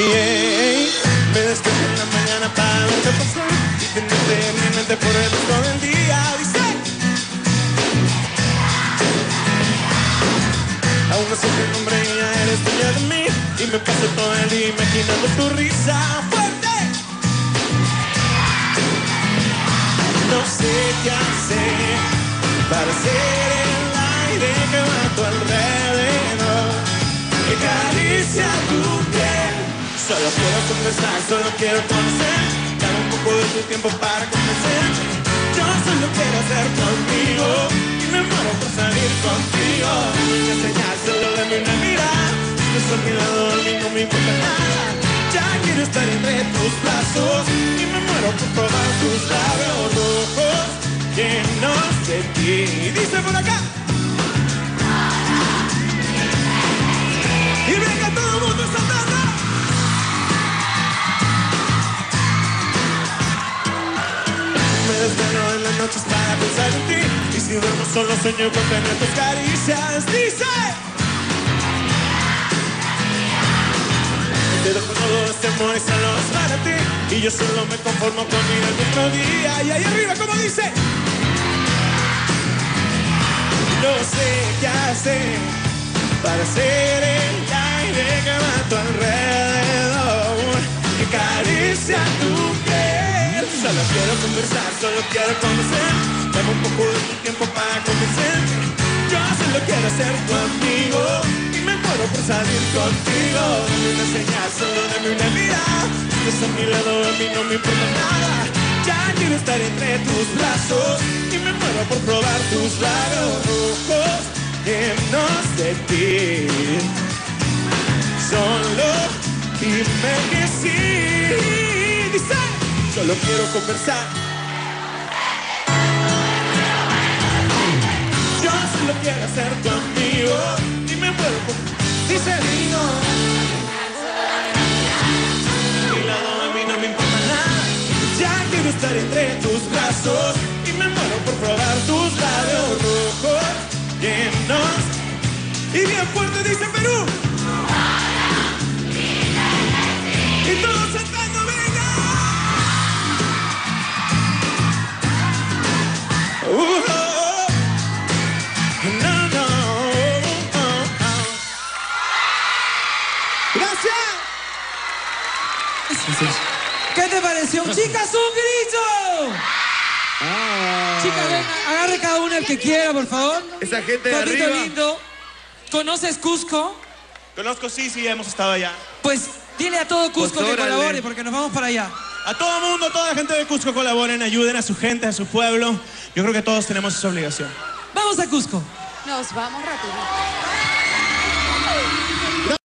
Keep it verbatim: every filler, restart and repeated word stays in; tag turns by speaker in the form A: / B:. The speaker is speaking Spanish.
A: Yeah. Me despierto en la mañana para verte pasar y tenerte en mi mente por el resto del día. Dice, aún no sé tu nombre y ya eres dueña de mí, y me paso todo el día imaginando tu risa fuerte. No sé qué hacer para ser el aire que va a tu alrededor, que acaricia tu piel. Solo quiero conversar, solo quiero conocer, dar un poco de tu tiempo para convencerme. Yo solo quiero ser contigo y me muero por salir contigo. Una señal, solo dame una mirada. Estás a mi lado, a mí no me importa nada. Ya quiero estar entre tus brazos y me muero por probar tus labios rojos llenos de ti. Dice por acá. Y venga todo el mundo saltando. Me desvelo en las noches para pensar en ti, y si duermo solo sueño con tener tus caricias. Dice, te dejo todo este amor y solo es para ti, y yo solo me conformo con ir al otro día. Y ahí arriba, como dice, no sé qué hacer para ser el aire que va a tu alrededor, que acaricia tu piel. Solo quiero conversar, solo quiero conocer, dame un poco de tu tiempo para convencerme. Yo solo quiero ser tu amigo y me muero por salir contigo. Dame una señal, solo dame una mirada. Estás a mi lado, a mí no me importa nada. Ya quiero estar entre tus brazos y me muero por probar tus labios rojos llenos de ti. Solo dime que sí. Dice, solo quiero conversar. Yo solo quiero ser tu amigo y me muero por... Dice, amigo, a mi lado a mí no me importa nada. Ya quiero estar entre tus brazos y me muero por probar tus labios rojos llenos. Y bien fuerte dice Perú. Y todos saltando, venga. Uh, oh, oh. No, no. Oh, oh. Gracias.
B: ¿Qué te pareció? Chicas, un grito.
A: Ah.
B: Chicas, ven, agarre cada una el que quiera, por favor.
A: Esa gente de
B: Patito
A: arriba.
B: lindo. ¿Conoces Cusco?
A: Conozco, sí, sí, hemos estado allá.
B: Pues dile a todo Cusco
A: Pues
B: que
A: órale.
B: colabore, porque nos vamos para allá.
A: A todo mundo, toda la gente de Cusco colaboren, ayuden a su gente, a su pueblo. Yo creo que todos tenemos esa obligación.
B: Vamos a Cusco.
C: Nos vamos rápido.